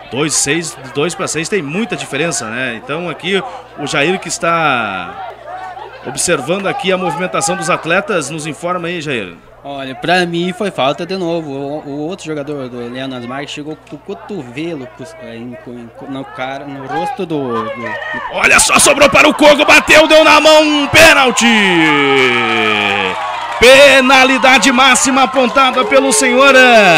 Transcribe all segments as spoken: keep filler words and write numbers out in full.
dois, seis, dois para seis tem muita diferença, né? Então aqui o Jair, que está observando aqui a movimentação dos atletas, nos informa aí, Jair. Olha, pra mim foi falta de novo. O, o outro jogador do Leandro Marques chegou com o cotovelo no, cara, no rosto do, do, do... Olha só, sobrou para o Kogo, bateu, deu na mão, um pênalti! Penalidade máxima apontada pelo senhor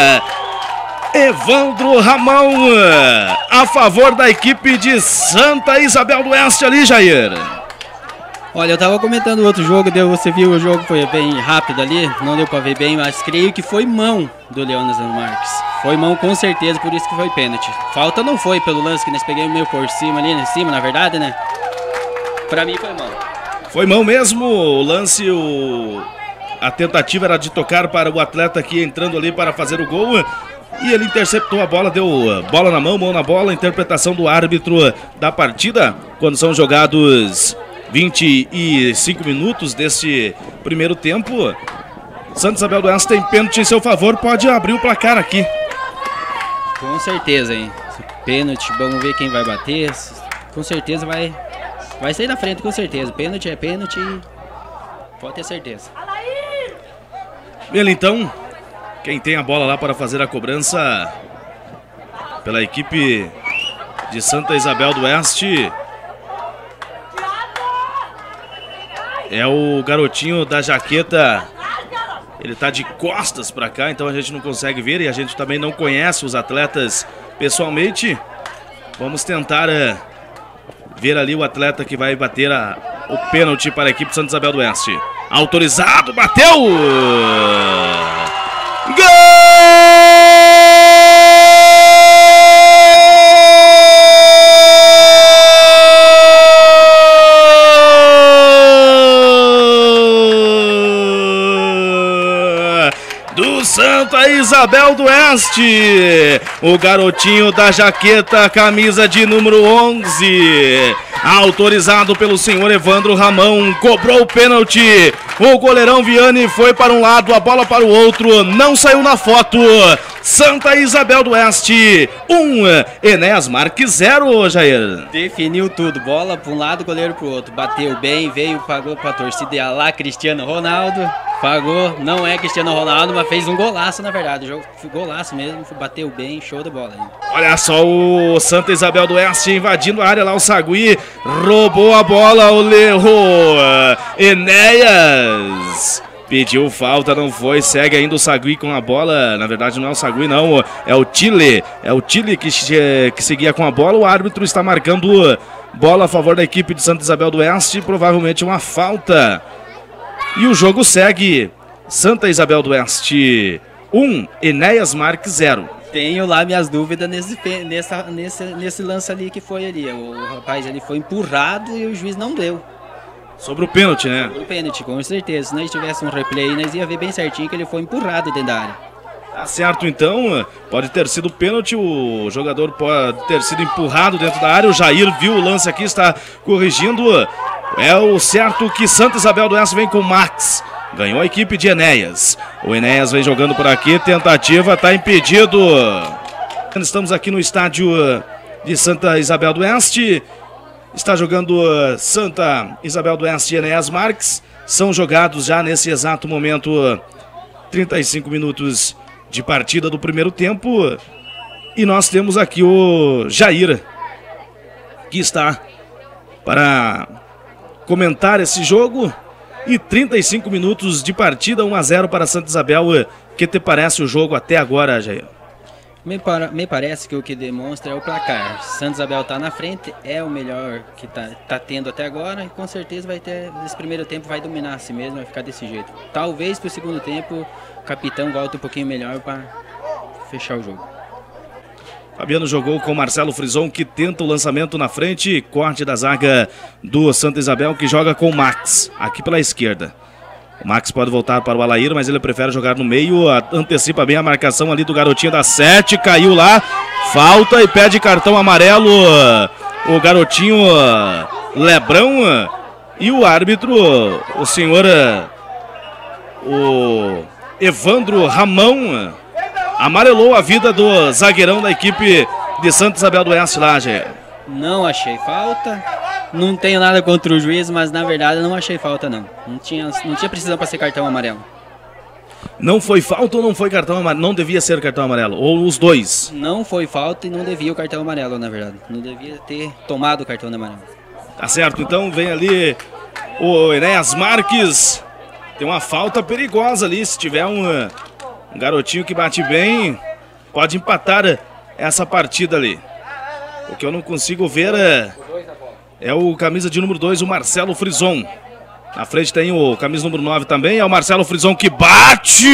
Evandro Ramão, a favor da equipe de Santa Isabel do Oeste ali, Jair. Olha, eu tava comentando o outro jogo, deu, você viu o jogo, foi bem rápido ali, não deu pra ver bem, mas creio que foi mão do Leandro Marques. Foi mão com certeza, por isso que foi pênalti. Falta não foi pelo lance que nós pegamos meio por cima ali, em cima, na verdade, né? Pra mim foi mão. Foi mão mesmo, o lance, o... a tentativa era de tocar para o atleta aqui entrando ali para fazer o gol. E ele interceptou a bola, deu bola na mão, mão na bola, interpretação do árbitro da partida, quando são jogados vinte e cinco minutos desse primeiro tempo. Santa Isabel do Oeste tem pênalti em seu favor, pode abrir o placar aqui. Com certeza, hein? Pênalti, vamos ver quem vai bater. Com certeza vai, vai sair na frente, com certeza. Pênalti é pênalti, pode ter certeza. Ele então, quem tem a bola lá para fazer a cobrança pela equipe de Santa Isabel do Oeste é o garotinho da jaqueta. Ele tá de costas para cá, então a gente não consegue ver e a gente também não conhece os atletas pessoalmente. Vamos tentar uh, ver ali o atleta que vai bater a, o pênalti para a equipe de Santa Isabel do Oeste. Autorizado, bateu! Gol! Santa Isabel do Oeste, o garotinho da jaqueta, camisa de número onze, autorizado pelo senhor Evandro Ramão, cobrou o pênalti, o goleirão Viane foi para um lado, a bola para o outro, não saiu na foto. Santa Isabel do Oeste, um, Enéas Marques, zero, Jair. Definiu tudo, bola para um lado, goleiro para o outro, bateu bem, veio, pagou para a torcida, ia lá Cristiano Ronaldo, pagou, não é Cristiano Ronaldo, mas fez um golaço na verdade, jogo, golaço mesmo, bateu bem, show de bola. Hein? Olha só o Santa Isabel do Oeste invadindo a área lá, o Sagui roubou a bola, o Lerro, Enéas pediu falta, não foi, segue ainda o Sagui com a bola, na verdade não é o Sagui não, é o Chile, é o Chile que, que seguia com a bola, o árbitro está marcando bola a favor da equipe de Santa Isabel do Oeste, provavelmente uma falta. E o jogo segue, Santa Isabel do Oeste um, Enéas Marques zero. Tenho lá minhas dúvidas nesse, nessa, nesse, nesse lance ali que foi ali, o rapaz ali foi empurrado e o juiz não deu. Sobre o pênalti, né? Sobre o pênalti, com certeza. Se nós tivesse um replay, nós ia ver bem certinho que ele foi empurrado dentro da área. Tá certo, então. Pode ter sido pênalti, o jogador pode ter sido empurrado dentro da área. O Jair viu o lance aqui, está corrigindo. É o certo que Santa Isabel do Oeste vem com o Max. Ganhou a equipe de Enéas. O Enéas vem jogando por aqui, tentativa, está impedido. Estamos aqui no estádio de Santa Isabel do Oeste. Está jogando uh, Santa Isabel do Oeste e Enéas Marques. São jogados já nesse exato momento uh, trinta e cinco minutos de partida do primeiro tempo. E nós temos aqui o Jair, que está para comentar esse jogo. E trinta e cinco minutos de partida, um a zero para Santa Isabel. O que te parece o jogo até agora, Jair? Me, para, me parece que o que demonstra é o placar. Santa Isabel está na frente, é o melhor que está tá tendo até agora. E com certeza vai ter, nesse primeiro tempo vai dominar a si mesmo, vai ficar desse jeito. Talvez para o segundo tempo o capitão volte um pouquinho melhor para fechar o jogo. Fabiano jogou com Marcelo Frison, que tenta o lançamento na frente. Corte da zaga do Santa Isabel, que joga com o Max, aqui pela esquerda. O Max pode voltar para o Alair, mas ele prefere jogar no meio. Antecipa bem a marcação ali do garotinho da sete. Caiu lá, falta e pede cartão amarelo. O garotinho Lebrão. E o árbitro, o senhor o Evandro Ramão, amarelou a vida do zagueirão da equipe de Santa Isabel do Oeste lá, Jair. Não achei falta. Não tenho nada contra o juiz, mas na verdade não achei falta não. Não tinha, não tinha precisão para ser cartão amarelo. Não foi falta ou não foi cartão amarelo? Não devia ser cartão amarelo, ou os dois? Não foi falta e não devia o cartão amarelo, na verdade. Não devia ter tomado o cartão amarelo. Tá certo, então vem ali o Enéas Marques. Tem uma falta perigosa ali, se tiver um, um garotinho que bate bem, pode empatar essa partida ali. O que eu não consigo ver é, é o camisa de número dois, o Marcelo Frison. Na frente tem o camisa número nove também, é o Marcelo Frison que bate!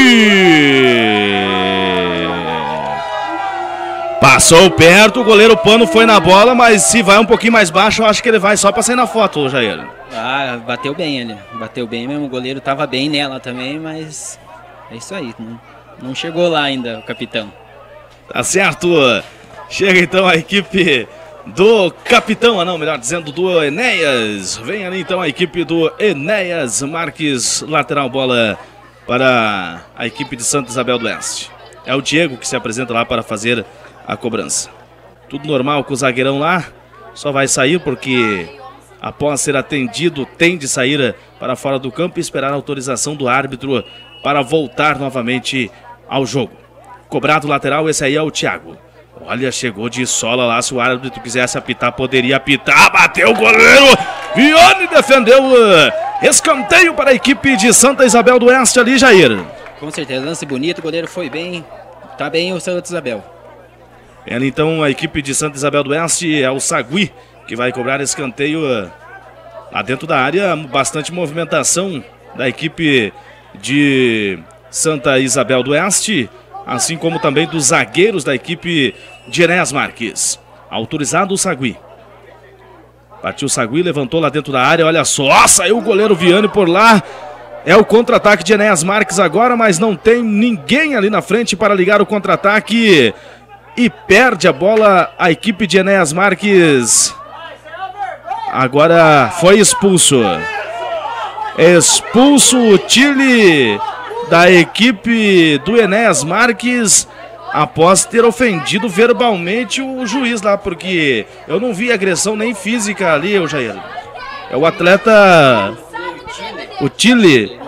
Passou perto, o goleiro Pano foi na bola, mas se vai um pouquinho mais baixo, eu acho que ele vai só pra sair na foto, Jair. Ah, bateu bem ele, bateu bem mesmo, o goleiro tava bem nela também, mas é isso aí, não, não chegou lá ainda o capitão. Tá certo, chega então a equipe do capitão, ah não, melhor dizendo, do Enéas. Vem ali então a equipe do Enéas Marques, lateral bola para a equipe de Santa Isabel do Oeste. É o Diego que se apresenta lá para fazer a cobrança. Tudo normal com o zagueirão lá, só vai sair porque após ser atendido tem de sair para fora do campo e esperar a autorização do árbitro para voltar novamente ao jogo. Cobrado lateral, esse aí é o Thiago. Olha, chegou de sola lá, se o árbitro quisesse apitar, poderia apitar, bateu o goleiro, Vione defendeu, escanteio para a equipe de Santa Isabel do Oeste ali, Jair. Com certeza, lance bonito, o goleiro foi bem, tá bem o Santa Isabel. Ela então, a equipe de Santa Isabel do Oeste, é o Sagui, que vai cobrar escanteio lá dentro da área, bastante movimentação da equipe de Santa Isabel do Oeste, assim como também dos zagueiros da equipe de Enéas Marques. Autorizado o Sagui. Partiu o Sagui, levantou lá dentro da área, olha só, saiu o goleiro Viane por lá. É o contra-ataque de Enéas Marques agora, mas não tem ninguém ali na frente para ligar o contra-ataque. E perde a bola a equipe de Enéas Marques. Agora foi expulso. Expulso o Chile da equipe do Enéas Marques após ter ofendido verbalmente o juiz lá, porque eu não vi agressão nem física ali, o Jair. É o atleta... O Chile.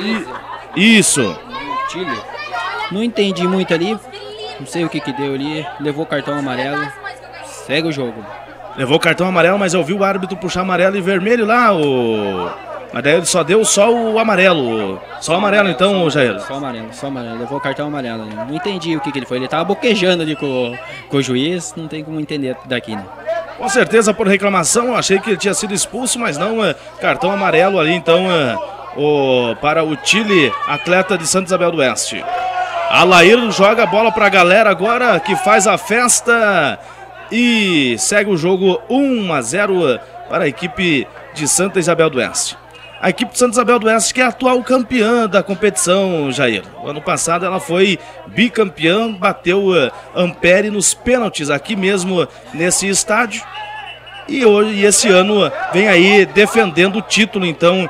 Isso. Chile. Não entendi muito ali. Não sei o que que deu ali. Levou cartão amarelo. Segue o jogo. Levou cartão amarelo, mas eu vi o árbitro puxar amarelo e vermelho lá, o... Mas daí ele só deu só o amarelo. Só o amarelo então, Jair? Só o amarelo, só o amarelo. Levou o cartão amarelo. Não entendi o que que ele foi. Ele tava boquejando ali com, com o juiz. Não tem como entender daqui, né? Com certeza por reclamação. Eu achei que ele tinha sido expulso, mas não. É, cartão amarelo ali então é, o, para o Chile, atleta de Santa Isabel do Oeste. Alair joga a bola para a galera agora que faz a festa. E segue o jogo um a zero para a equipe de Santa Isabel do Oeste. A equipe de Santa Isabel do Oeste que é a atual campeã da competição, Jair. O ano passado ela foi bicampeã, bateu uh, Ampere nos pênaltis aqui mesmo nesse estádio. E, hoje, e esse ano vem aí defendendo o título, então.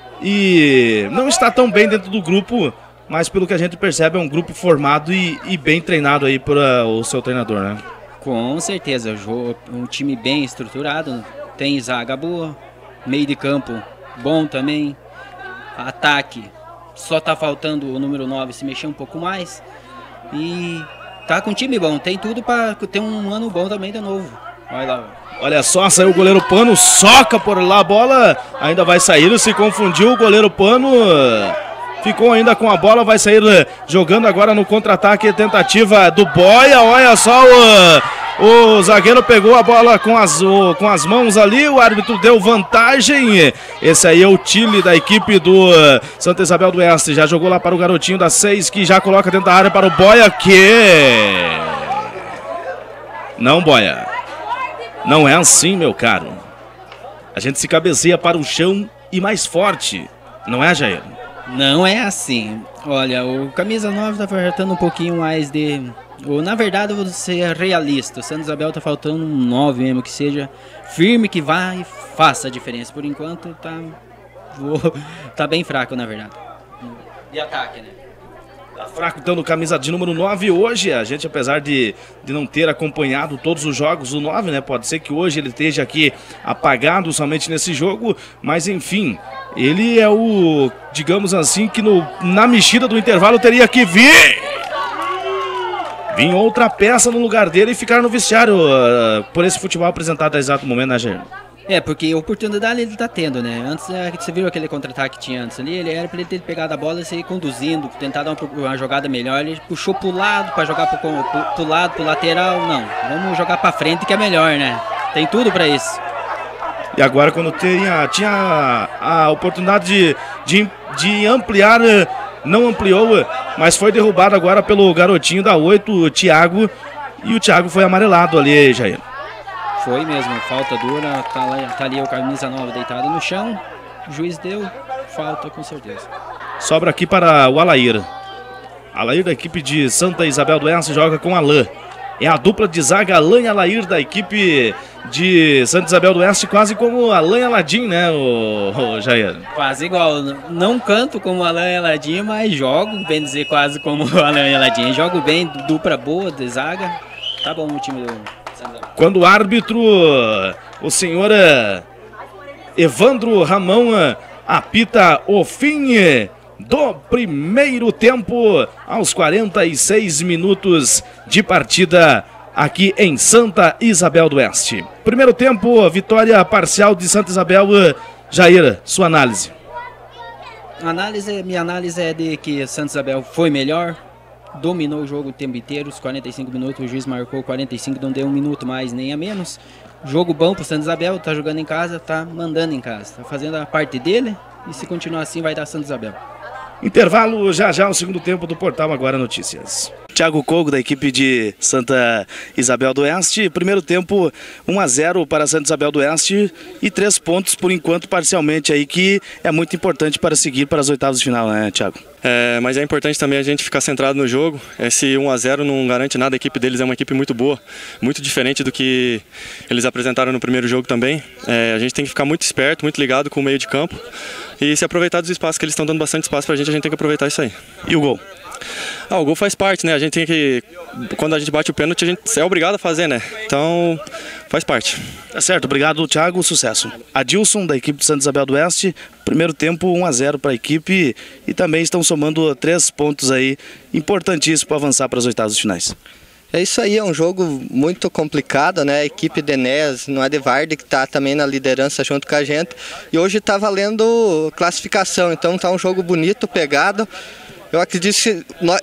E não está tão bem dentro do grupo, mas pelo que a gente percebe é um grupo formado e, e bem treinado aí por uh, o seu treinador, né? Com certeza, um time bem estruturado, tem zaga boa, meio de campo bom também, ataque, só tá faltando o número nove se mexer um pouco mais e tá com um time bom, tem tudo para ter um ano bom também de novo. Olha lá. Olha só, saiu o goleiro Pano, soca por lá a bola, ainda vai sair, se confundiu o goleiro Pano, ficou ainda com a bola, vai sair jogando agora no contra-ataque, tentativa do Boia, olha só o... O zagueiro pegou a bola com as, o, com as mãos ali, o árbitro deu vantagem. Esse aí é o Chile da equipe do uh, Santa Isabel do Oeste. Já jogou lá para o garotinho da seis, que já coloca dentro da área para o Boia, que... Não, Boia. Não é assim, meu caro. A gente se cabeceia para o chão e mais forte. Não é, Jair? Não é assim. Olha, o camisa nove tá faltando um pouquinho mais de... Ou, na verdade, eu vou ser realista. O Santa Isabel tá faltando um nove mesmo, que seja firme, que vá e faça a diferença. Por enquanto, tá, vou, tá bem fraco, na verdade. De ataque, né? Tá fraco então no camisa de número nove hoje. A gente, apesar de, de não ter acompanhado todos os jogos do nove, né? Pode ser que hoje ele esteja aqui apagado somente nesse jogo. Mas enfim, ele é o, digamos assim, que no, na mexida do intervalo teria que vir. Vir outra peça no lugar dele e ficar no vestiário uh, por esse futebol apresentado a exato momento, né, Jair? É, porque oportunidade ele tá tendo, né? Antes, você viu aquele contra-ataque que tinha antes ali, ele era pra ele ter pegado a bola e sair conduzindo, tentar dar uma, uma jogada melhor, ele puxou pro lado pra jogar pro, pro, pro lado, pro lateral, não. Vamos jogar pra frente que é melhor, né? Tem tudo pra isso. E agora quando tinha, tinha a oportunidade de, de, de ampliar, não ampliou, mas foi derrubado agora pelo garotinho da oito, o Thiago, e o Thiago foi amarelado ali, Jair. Foi mesmo, falta dura, tá, lá, tá ali o camisa nova deitado no chão, o juiz deu falta com certeza. Sobra aqui para o Alair. Alair da equipe de Santa Isabel do Oeste joga com Alain. É a dupla de zaga Alain e Alair da equipe de Santa Isabel do Oeste, quase como Alain e Aladim, né, o, o Jair? Quase igual, não canto como Alain e Aladim, mas jogo, bem dizer, quase como Alain e Aladim. Jogo bem, dupla boa de zaga, tá bom o time do... Quando o árbitro, o senhor Evandro Ramão, apita o fim do primeiro tempo aos quarenta e seis minutos de partida aqui em Santa Isabel do Oeste. Primeiro tempo, vitória parcial de Santa Isabel. Jair, sua análise. Análise, minha análise é de que Santa Isabel foi melhor, dominou o jogo o tempo inteiro, os quarenta e cinco minutos, o juiz marcou quarenta e cinco, não deu um minuto mais nem a menos. Jogo bom pro Santa Isabel, tá jogando em casa, tá mandando em casa, tá fazendo a parte dele e se continuar assim vai dar Santa Isabel. Intervalo, já já o segundo tempo do Portal Agora Notícias. Thiago Kogo da equipe de Santa Isabel do Oeste. Primeiro tempo um a zero para Santa Isabel do Oeste e três pontos por enquanto parcialmente aí, que é muito importante para seguir para as oitavas de final, né, Thiago? É, mas é importante também a gente ficar centrado no jogo. Esse um a zero não garante nada, a equipe deles é uma equipe muito boa, muito diferente do que eles apresentaram no primeiro jogo também. É, a gente tem que ficar muito esperto, muito ligado com o meio de campo e se aproveitar dos espaços que eles estão dando bastante espaço pra gente, a gente tem que aproveitar isso aí. E o gol? Ah, o gol faz parte, né? A gente tem que, quando a gente bate o pênalti, a gente é obrigado a fazer, né? Então, faz parte. Tá certo, obrigado, Thiago, sucesso. Adilson, da equipe de Santa Isabel do Oeste, primeiro tempo um a zero para a equipe e também estão somando três pontos aí, importantíssimos para avançar para as oitavas finais. É isso aí, é um jogo muito complicado, né? A equipe de Enéas, no Advarde, que está também na liderança junto com a gente, e hoje está valendo classificação, então tá um jogo bonito, pegado. Eu acredito que nós,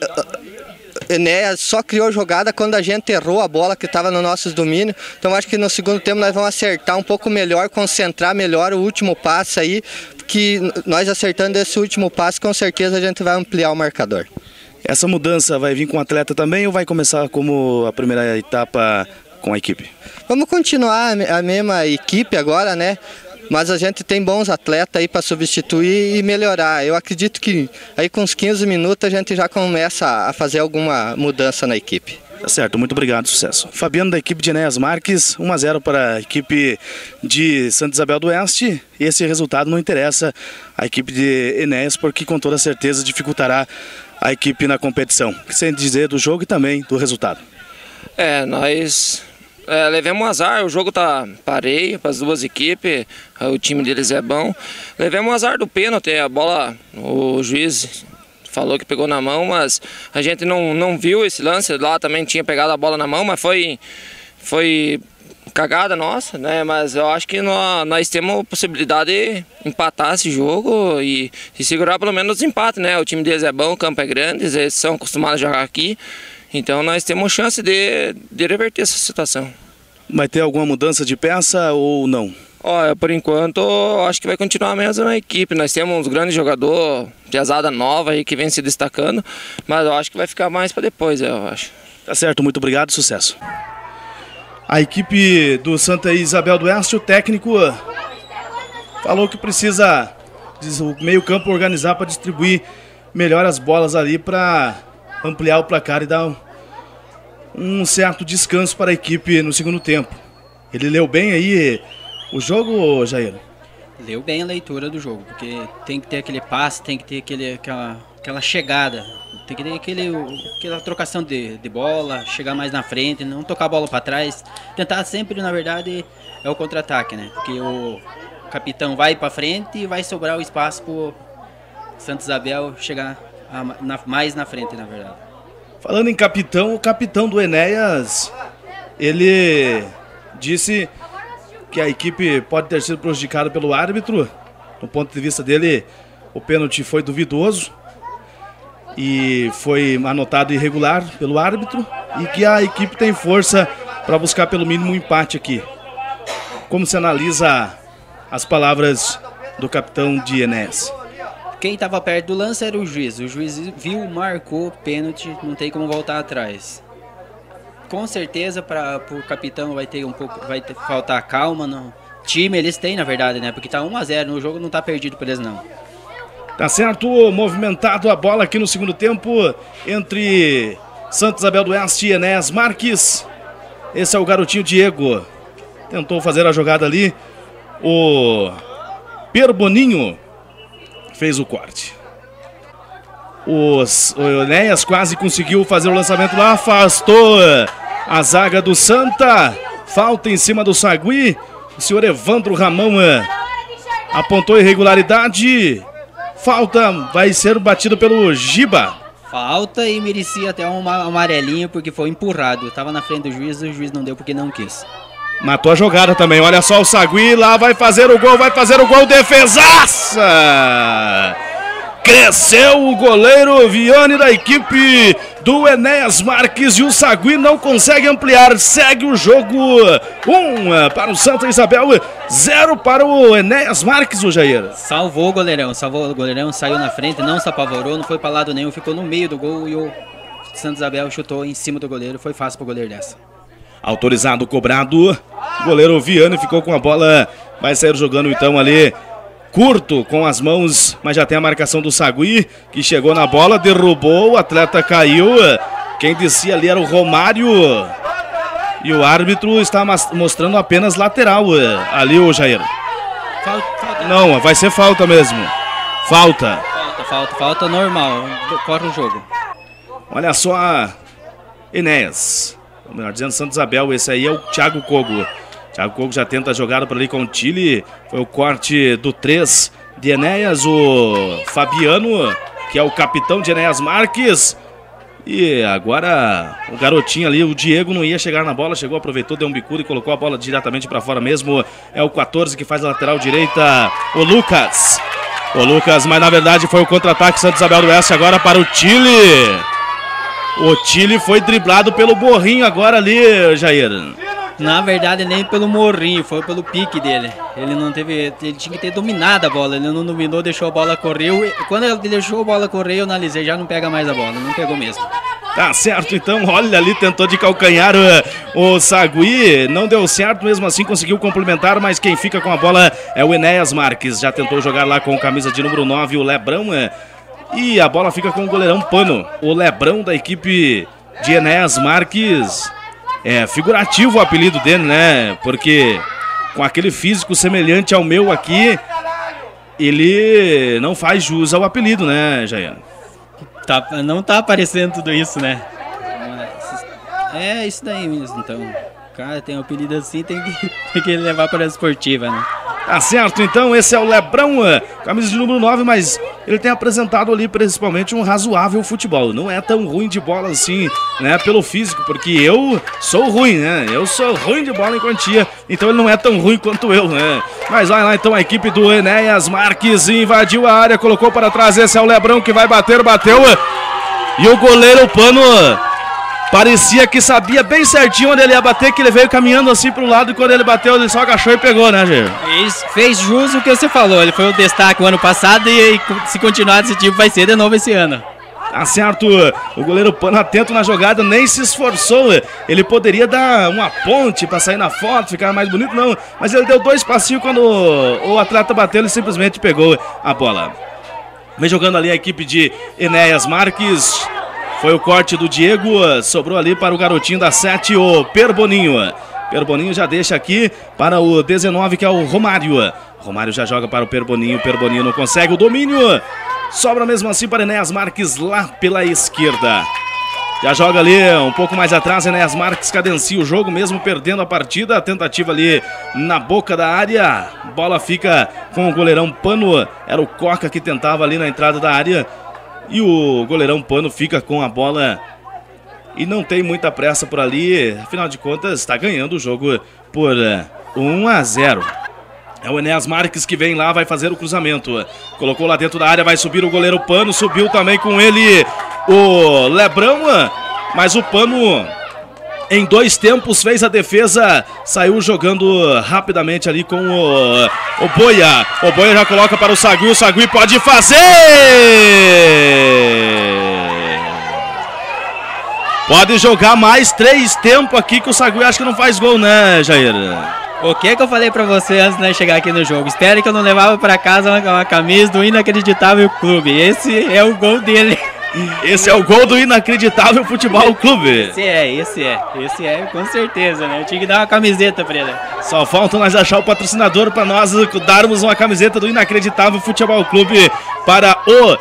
Enéas só criou jogada quando a gente errou a bola que estava no nosso domínio. Então acho que no segundo tempo nós vamos acertar um pouco melhor, concentrar melhor o último passe aí, que nós acertando esse último passe com certeza a gente vai ampliar o marcador. Essa mudança vai vir com o atleta também ou vai começar como a primeira etapa com a equipe? Vamos continuar a mesma equipe agora, né? Mas a gente tem bons atletas aí para substituir e melhorar. Eu acredito que aí com uns quinze minutos a gente já começa a fazer alguma mudança na equipe. Tá certo, muito obrigado, sucesso. Fabiano da equipe de Enéas Marques, um a zero para a equipe de Santa Isabel do Oeste. Esse resultado não interessa a equipe de Enéas porque com toda certeza dificultará a equipe na competição. Sem dizer do jogo e também do resultado. É, nós... É, levemos um azar, o jogo tá pareio para as duas equipes, o time deles é bom. Levemos um azar do pênalti, a bola, o juiz falou que pegou na mão, mas a gente não, não viu esse lance, lá também tinha pegado a bola na mão, mas foi, foi cagada nossa, né? Mas eu acho que nós, nós temos possibilidade de empatar esse jogo e, e segurar pelo menos os empates, né? O time deles é bom, o campo é grande, eles são acostumados a jogar aqui. Então nós temos chance de, de reverter essa situação. Vai ter alguma mudança de peça ou não? Olha, por enquanto acho que vai continuar a mesma equipe. Nós temos uns grandes jogadores, piazada nova aí que vem se destacando, mas eu acho que vai ficar mais para depois, eu acho. Tá certo, muito obrigado, sucesso. A equipe do Santa Isabel do Oeste, o técnico falou que precisa o meio campo organizar para distribuir melhor as bolas ali para ampliar o placar e dar um, um certo descanso para a equipe no segundo tempo. Ele leu bem aí o jogo, Jair? Leu bem a leitura do jogo, porque tem que ter aquele passe, tem que ter aquele, aquela aquela chegada. Tem que ter aquele, aquela trocação de, de bola, chegar mais na frente, não tocar a bola para trás. Tentar sempre, na verdade, é o contra-ataque, né? Porque o capitão vai para frente e vai sobrar o espaço pro Santa Isabel chegar a, na, mais na frente, na verdade. Falando em capitão, o capitão do Enéas, ele disse que a equipe pode ter sido prejudicada pelo árbitro. Do ponto de vista dele, o pênalti foi duvidoso e foi anotado irregular pelo árbitro e que a equipe tem força para buscar pelo mínimo um empate aqui. Como se analisa as palavras do capitão de Enéas? Quem estava perto do lance era o juiz. O juiz viu, marcou pênalti, não tem como voltar atrás. Com certeza para o capitão vai ter um pouco, vai ter, faltar calma no time, eles têm na verdade, né? Porque tá um a zero, o jogo não tá perdido para eles não. Tá certo, movimentado a bola aqui no segundo tempo entre Santa Isabel do Oeste e Enéas Marques. Esse é o garotinho Diego. Tentou fazer a jogada ali. O Perboninho fez o corte. Os, o Enéas quase conseguiu fazer o lançamento lá. Afastou a zaga do Santa. Falta em cima do Sagui. O senhor Evandro Ramão apontou irregularidade. Falta vai ser batido pelo Giba. Falta e merecia até um amarelinho porque foi empurrado. Estava na frente do juiz e o juiz não deu porque não quis. Matou a jogada também. Olha só o Sagui lá, vai fazer o gol, vai fazer o gol. Defesaça! Cresceu o goleiro Viane da equipe do Enéas Marques e o Sagui não consegue ampliar. Segue o jogo. Um para o Santa Isabel, zero para o Enéas Marques, o Jair. Salvou o goleirão, salvou o goleirão, saiu na frente, não se apavorou, não foi para lado nenhum, ficou no meio do gol e o Santa Isabel chutou em cima do goleiro. Foi fácil para o goleiro dessa. Autorizado, cobrado. O goleiro Viane ficou com a bola. Vai sair jogando então ali curto com as mãos, mas já tem a marcação do Sagui, que chegou na bola, derrubou, o atleta caiu. Quem descia ali era o Romário. E o árbitro está mostrando apenas lateral ali, o Jair. Falta, falta. Não, vai ser falta mesmo. Falta. Falta, falta, falta normal. Corre o jogo. Olha só, Enéas. Ou melhor dizendo, Santa Isabel, esse aí é o Thiago Kogo. Thiago Kogo já tenta a jogada por ali com o Tille. Foi o corte do três de Enéas, o Fabiano, que é o capitão de Enéas Marques. E agora o garotinho ali, o Diego, não ia chegar na bola, chegou, aproveitou, deu um bicudo e colocou a bola diretamente para fora mesmo. É o quatorze que faz a lateral direita, o Lucas. O Lucas, mas na verdade foi o contra-ataque Santa Isabel do Oeste agora para o Tille. O Tille foi driblado pelo Borrinho agora ali, Jair. Na verdade, nem pelo Morrinho, foi pelo pique dele. Ele não teve, ele tinha que ter dominado a bola, ele não dominou, deixou a bola correr. Quando ele deixou a bola correr, eu analisei, já não pega mais a bola, não pegou mesmo. Tá certo, então, olha ali, tentou de calcanhar o, o Sagui, não deu certo, mesmo assim conseguiu complementar, mas quem fica com a bola é o Enéas Marques. Já tentou jogar lá com camisa de número nove, o Lebrão, e a bola fica com o goleirão Pano, o Lebrão da equipe de Enéas Marques. É figurativo o apelido dele, né? Porque com aquele físico semelhante ao meu aqui, ele não faz jus ao apelido, né, Jair? Tá, não tá aparecendo tudo isso, né? É isso daí mesmo, então. O cara tem um apelido assim, tem que, tem que levar para a esportiva, né? Tá certo, então, esse é o Lebrão, camisa de número nove, mas ele tem apresentado ali principalmente um razoável futebol. Não é tão ruim de bola assim, né, pelo físico, porque eu sou ruim, né? Eu sou ruim de bola em quantia, então ele não é tão ruim quanto eu, né? Mas vai lá então a equipe do Enéas Marques invadiu a área, colocou para trás, esse é o Lebrão que vai bater, bateu, e o goleiro Pano parecia que sabia bem certinho onde ele ia bater, que ele veio caminhando assim pro lado e quando ele bateu ele só agachou e pegou, né, Jair? Fez, fez jus o que você falou, ele foi o destaque o ano passado e, e se continuar desse tipo vai ser de novo esse ano. Tá certo, o goleiro Pano atento na jogada, nem se esforçou, ele poderia dar uma ponte pra sair na foto, ficar mais bonito, não, mas ele deu dois passinhos quando o, o atleta bateu, ele simplesmente pegou a bola. Vem jogando ali a equipe de Enéas Marques. Foi o corte do Diego, sobrou ali para o garotinho da sete, o Perboninho. Perboninho já deixa aqui para o dezenove, que é o Romário. Romário já joga para o Perboninho, Perboninho não consegue o domínio. Sobra mesmo assim para Enéas Marques lá pela esquerda. Já joga ali um pouco mais atrás, Enéas Marques cadencia o jogo, mesmo perdendo a partida. A tentativa ali na boca da área. Bola fica com o goleirão Pano. Era o Coca que tentava ali na entrada da área. E o goleirão Pano fica com a bola e não tem muita pressa por ali. Afinal de contas, está ganhando o jogo por um a zero. É o Enéas Marques que vem lá, vai fazer o cruzamento. Colocou lá dentro da área, vai subir o goleiro Pano. Subiu também com ele o Lebrão. Mas o Pano, em dois tempos, fez a defesa. Saiu jogando rapidamente ali com o, o Boia. O Boia já coloca para o Sagui. O Sagui pode fazer! Pode jogar mais três tempos aqui que o Sagui acho que não faz gol, né, Jair? O que que eu falei pra você antes de chegar aqui no jogo? Espero que eu não levava pra casa uma, uma camisa do Inacreditável Clube. Esse é o gol dele. Esse é o gol do Inacreditável Futebol Clube. Esse é, esse é. Esse é, com certeza, né? Eu tinha que dar uma camiseta pra ele. Só falta nós achar o patrocinador pra nós darmos uma camiseta do Inacreditável Futebol Clube para o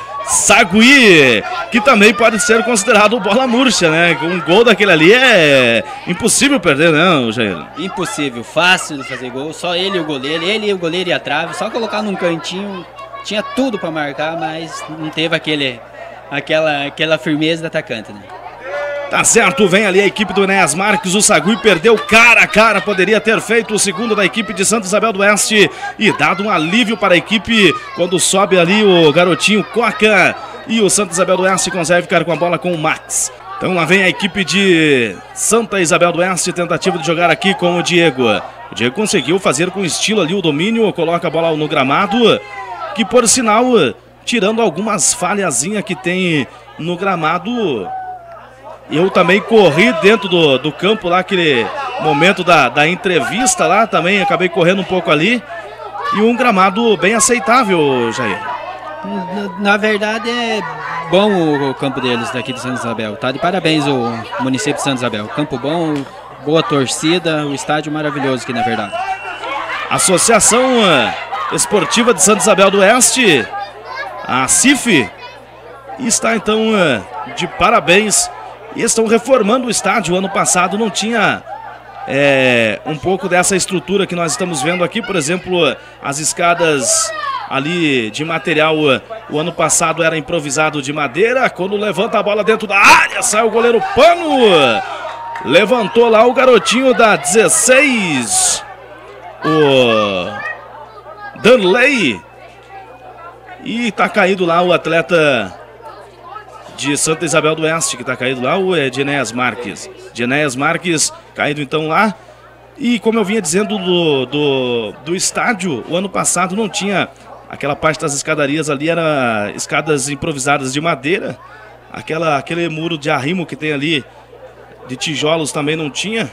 Sagui, que também pode ser considerado bola murcha, né? Um gol daquele ali é impossível perder, não, Jair? Impossível, fácil de fazer gol. Só ele e o goleiro, ele e o goleiro e a trave. Só colocar num cantinho, tinha tudo pra marcar, mas não teve aquele, aquela, aquela firmeza do atacante, né? Tá certo, vem ali a equipe do Enéas Marques, o Sagui perdeu cara a cara, poderia ter feito o segundo da equipe de Santa Isabel do Oeste e dado um alívio para a equipe quando sobe ali o garotinho Coca e o Santa Isabel do Oeste consegue ficar com a bola com o Max. Então lá vem a equipe de Santa Isabel do Oeste, tentativa de jogar aqui com o Diego. O Diego conseguiu fazer com estilo ali o domínio, coloca a bola no gramado, que por sinal, tirando algumas falhazinhas que tem no gramado, eu também corri dentro do, do campo lá, aquele momento da, da entrevista lá, também acabei correndo um pouco ali. E um gramado bem aceitável, Jair. Na, na verdade é bom o, o campo deles daqui de Santa Isabel. Tá de parabéns o município de Santa Isabel. Campo bom, boa torcida, o estádio maravilhoso aqui na verdade. Associação Esportiva de Santa Isabel do Oeste, a C I F, está então de parabéns. E estão reformando o estádio. Ano passado não tinha é, um pouco dessa estrutura que nós estamos vendo aqui. Por exemplo, as escadas ali de material, o ano passado era improvisado de madeira. Quando levanta a bola dentro da área, sai o goleiro Pano. Levantou lá o garotinho da dezesseis, o Danley. E tá caído lá o atleta de Santa Isabel do Oeste, que está caído lá, o Enéas Marques. Enéas Marques caído então lá. E como eu vinha dizendo do, do, do estádio, o ano passado não tinha aquela parte das escadarias ali, era escadas improvisadas de madeira. Aquela, aquele muro de arrimo que tem ali, de tijolos, também não tinha.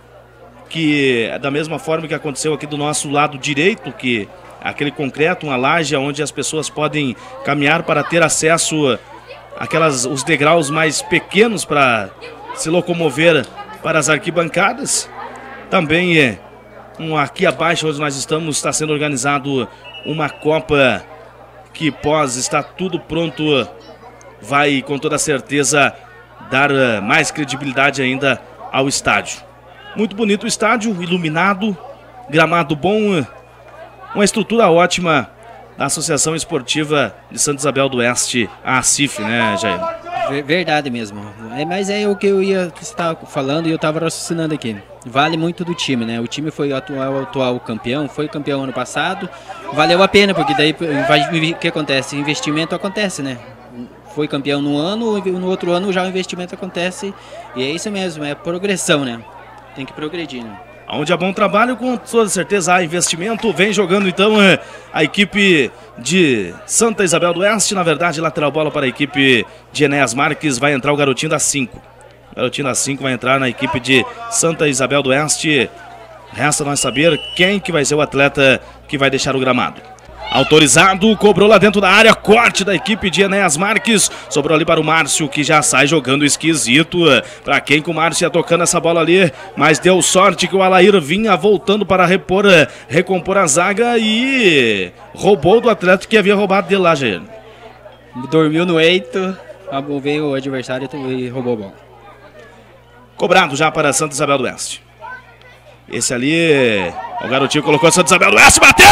Que é da mesma forma que aconteceu aqui do nosso lado direito, que aquele concreto, uma laje onde as pessoas podem caminhar para ter acesso aquelas, os degraus mais pequenos para se locomover para as arquibancadas. Também é um, aqui abaixo onde nós estamos está sendo organizado uma Copa que pós está tudo pronto, vai com toda certeza dar mais credibilidade ainda ao estádio. Muito bonito o estádio, iluminado, gramado bom, uma estrutura ótima da Associação Esportiva de Santa Isabel do Oeste, a C I F, né, Jair? Verdade mesmo. É, mas é o que eu ia estar falando e eu estava raciocinando aqui. Vale muito do time, né? O time foi o atual, atual campeão, foi campeão ano passado. Valeu a pena, porque daí o que acontece? Investimento acontece, né? Foi campeão no ano, no outro ano já o investimento acontece. E é isso mesmo, é progressão, né? Tem que progredir, né? Onde há bom trabalho, com toda certeza há investimento. Vem jogando então a equipe de Santa Isabel do Oeste. Na verdade, lateral bola para a equipe de Enéas Marques. Vai entrar o garotinho da cinco. O garotinho da cinco vai entrar na equipe de Santa Isabel do Oeste. Resta nós saber quem que vai ser o atleta que vai deixar o gramado. Autorizado, cobrou lá dentro da área, corte da equipe de Enéas Marques, sobrou ali para o Márcio, que já sai jogando esquisito, para quem que o Márcio ia tocando essa bola ali, mas deu sorte que o Alair vinha voltando para repor, recompor a zaga e roubou do atleta que havia roubado dele lá, gente. dormiu no eito, veio o adversário e roubou a bola. Cobrado já para Santa Isabel do Oeste. Esse ali, o garotinho colocou a Santa Isabel do Oeste, bateu!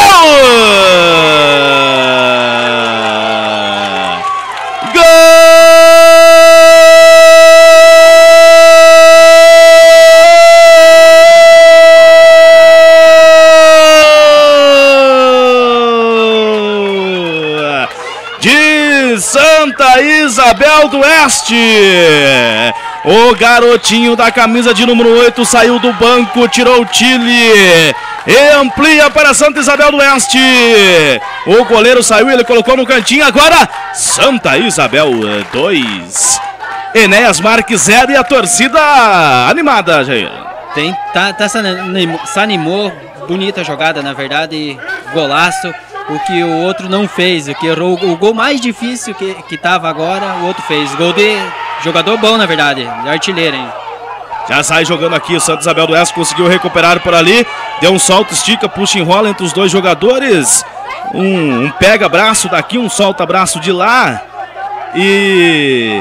Santa Isabel do Oeste. O garotinho da camisa de número oito saiu do banco, tirou o tile e amplia para Santa Isabel do Oeste. O goleiro saiu, ele colocou no cantinho. Agora Santa Isabel dois, Enéas Marques zero e a torcida animada, Jair. Tem, tá, tá, se animou, bonita jogada na verdade, golaço. O que o outro não fez, o que errou, o gol mais difícil que, que tava agora, o outro fez. Gol de jogador bom, na verdade, de artilheiro, hein? Já sai jogando aqui, o Santa Isabel do Oeste conseguiu recuperar por ali. Deu um salto, estica, puxa, enrola entre os dois jogadores. Um, um pega-braço daqui, um solta-braço de lá. E...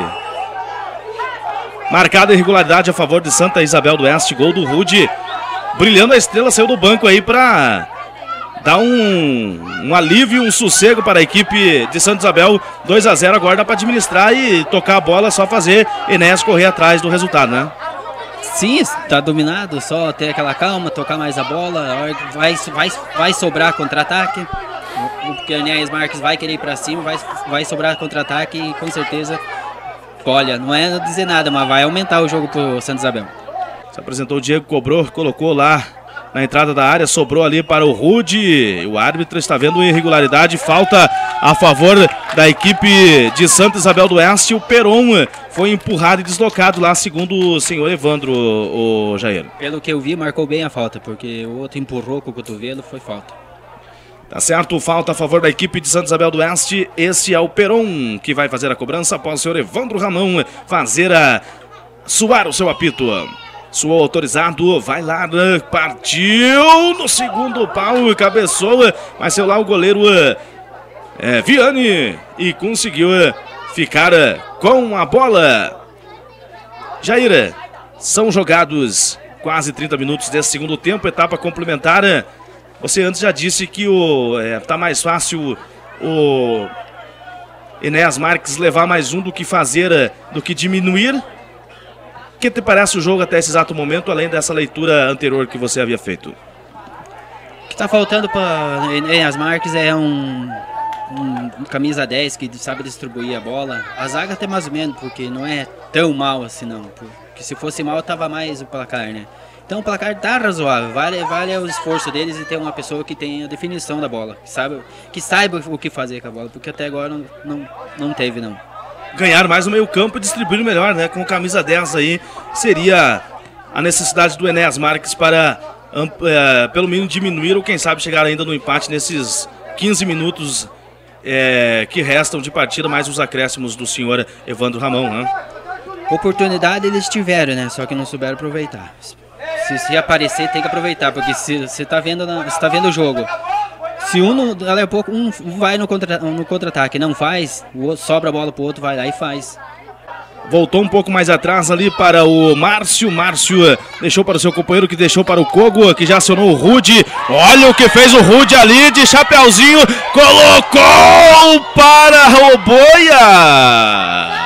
marcada irregularidade a favor de Santa Isabel do Oeste, gol do Rude. Brilhando a estrela, saiu do banco aí pra... dá um, um alívio, um sossego para a equipe de Santa Isabel. Dois a zero, agora dá para administrar e tocar a bola, só fazer Enéas correr atrás do resultado, né? Sim, está dominado, só ter aquela calma, tocar mais a bola, vai, vai, vai sobrar contra-ataque, porque o Enéas Marques vai querer ir para cima, vai, vai sobrar contra-ataque e com certeza, olha, não é dizer nada, mas vai aumentar o jogo para o Santa Isabel. Se apresentou o Diego, cobrou, colocou lá na entrada da área, sobrou ali para o Rude. O árbitro está vendo irregularidade, falta a favor da equipe de Santa Isabel do Oeste. O Peron foi empurrado e deslocado lá, segundo o senhor Evandro, o Jair. Pelo que eu vi, marcou bem a falta, porque o outro empurrou com o cotovelo, foi falta. Tá certo, falta a favor da equipe de Santa Isabel do Oeste. Esse é o Peron que vai fazer a cobrança após o senhor Evandro Ramão fazer a soar o seu apito. Suou autorizado, vai lá, partiu no segundo pau, cabeçou, mas saiu lá o goleiro é, Viane e conseguiu ficar com a bola. Jair, são jogados quase trinta minutos desse segundo tempo, etapa complementar. Você antes já disse que o, é, tá mais fácil o Enéas Marques levar mais um do que fazer, do que diminuir. O que te parece o jogo até esse exato momento, além dessa leitura anterior que você havia feito? O que está faltando para Enéas Marques é um, um camisa dez que sabe distribuir a bola. A zaga até mais ou menos, porque não é tão mal assim não. Porque se fosse mal, tava mais o placar, né? Então o placar tá razoável, vale, vale o esforço deles e ter uma pessoa que tenha a definição da bola, que saiba, que saiba o que fazer com a bola, porque até agora não, não, não teve não. Ganhar mais o meio campo e distribuir melhor, né? Com camisa dez aí, seria a necessidade do Enéas Marques para, é, pelo menos, diminuir ou quem sabe chegar ainda no empate nesses quinze minutos é, que restam de partida, mais os acréscimos do senhor Evandro Ramão, né? Oportunidade eles tiveram, né? Só que não souberam aproveitar. Se, se aparecer, tem que aproveitar, porque se você está vendo, tá vendo o jogo, se um, não, dali a pouco, um vai no contra-ataque, no contra não faz, o outro, sobra a bola pro outro, vai lá e faz. Voltou um pouco mais atrás ali para o Márcio. Márcio deixou para o seu companheiro, que deixou para o Kogo, que já acionou o Rude. Olha o que fez o Rude ali de chapeuzinho. Colocou para o Boia.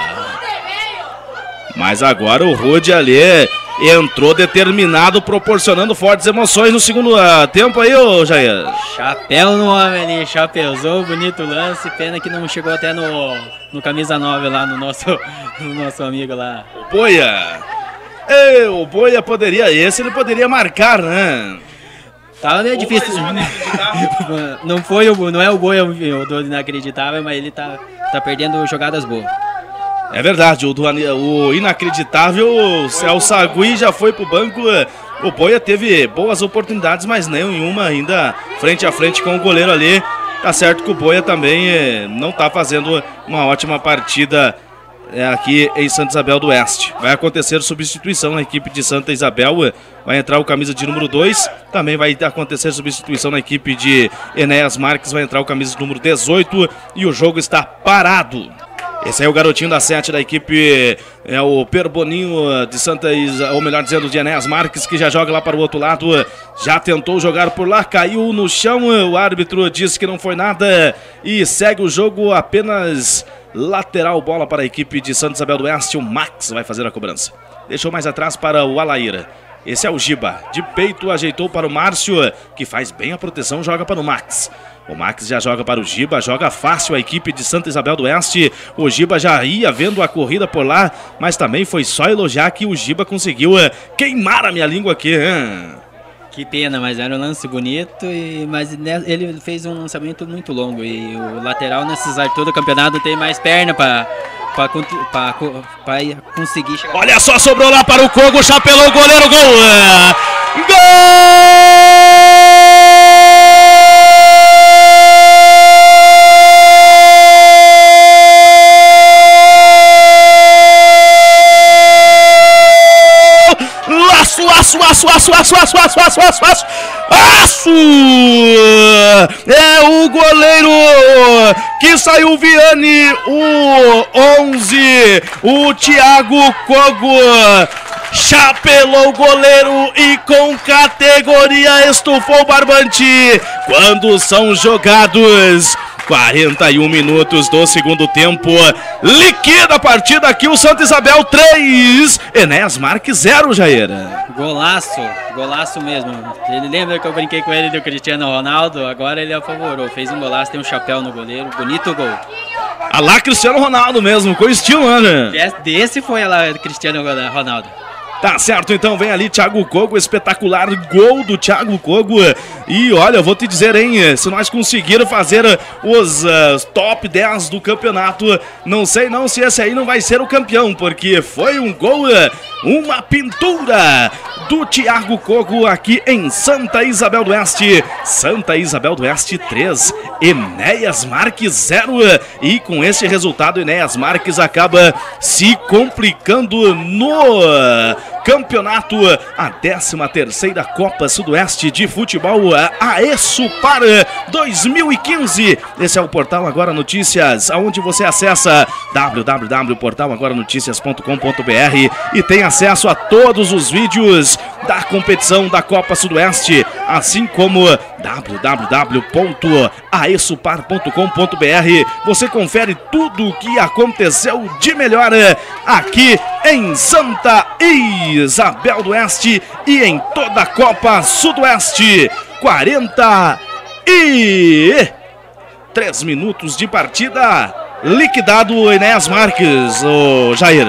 Mas agora o Rude ali entrou determinado, proporcionando fortes emoções no segundo uh, tempo aí, ô Jair. Chapéu no homem ali, chapeuzou, bonito lance, pena que não chegou até no, no camisa nove lá, no nosso, no nosso amigo lá. O Boia. Ei, o Boia poderia, esse ele poderia marcar, né? Tava meio difícil. Não foi o, não é o Boia o do inacreditável, mas ele tá, tá perdendo jogadas boas. É verdade, o, do, o inacreditável o Sagui já foi pro banco. O Boia teve boas oportunidades, mas nenhuma ainda frente a frente com o goleiro ali. Tá certo que o Boia também não tá fazendo uma ótima partida aqui em Santa Isabel do Oeste. Vai acontecer substituição na equipe de Santa Isabel. Vai entrar o camisa de número dois. Também vai acontecer substituição na equipe de Enéas Marques. Vai entrar o camisa de número dezoito. E o jogo está parado. Esse aí é o garotinho da sete da equipe, é o Perboninho de Santa Isa, ou melhor dizendo, de Enéas Marques, que já joga lá para o outro lado. Já tentou jogar por lá, caiu no chão, o árbitro disse que não foi nada e segue o jogo, apenas lateral, bola para a equipe de Santa Isabel do Oeste. O Max vai fazer a cobrança. Deixou mais atrás para o Alaíra. Esse é o Giba, de peito ajeitou para o Márcio, que faz bem a proteção, joga para o Max. O Max já joga para o Giba, joga fácil a equipe de Santa Isabel do Oeste. O Giba já ia vendo a corrida por lá, mas também foi só elogiar que o Giba conseguiu queimar a minha língua aqui. Hein? Que pena, mas era um lance bonito, e, mas ele fez um lançamento muito longo. E o lateral nessas alturas do campeonato tem mais perna para conseguir chegar. Olha só, sobrou lá para o Kogo, chapelou o goleiro, gol! Gol! Aço, aço, aço, aço, aço, aço, aço, aço, aço, aço! É o goleiro que saiu, Viane, o onze, o Thiago Kogo, chapelou o goleiro e com categoria estufou o barbante. Quando são jogados quarenta e um minutos do segundo tempo, liquida a partida aqui o Santa Isabel três, Enéas Marques zero, Jair. Golaço, golaço mesmo. Ele lembra que eu brinquei com ele do Cristiano Ronaldo, agora ele apavorou, fez um golaço, tem um chapéu no goleiro, bonito gol. A lá Cristiano Ronaldo mesmo, com estilo, né? Desse foi a lá Cristiano Ronaldo. Tá certo, então vem ali Thiago Kogo, espetacular gol do Thiago Kogo. E olha, eu vou te dizer, hein, se nós conseguirmos fazer os uh, top dez do campeonato, não sei não se esse aí não vai ser o campeão, porque foi um gol, uma pintura do Thiago Kogo aqui em Santa Isabel do Oeste. Santa Isabel do Oeste três, Enéas Marques zero. E com esse resultado, Enéas Marques acaba se complicando no campeonato, a décima terceira Copa Sudoeste de Futebol, a ESUPAR dois mil e quinze. Esse é o Portal Agora Notícias, onde você acessa w w w ponto portal agora noticias ponto com ponto b r e tem acesso a todos os vídeos da competição da Copa Sudoeste, assim como w w w ponto a esupar ponto com ponto b r. Você confere tudo o que aconteceu de melhor aqui em Santa Isabel do Oeste e em toda a Copa Sudoeste. quarenta e três minutos de partida, liquidado o Enéas Marques, o Jair.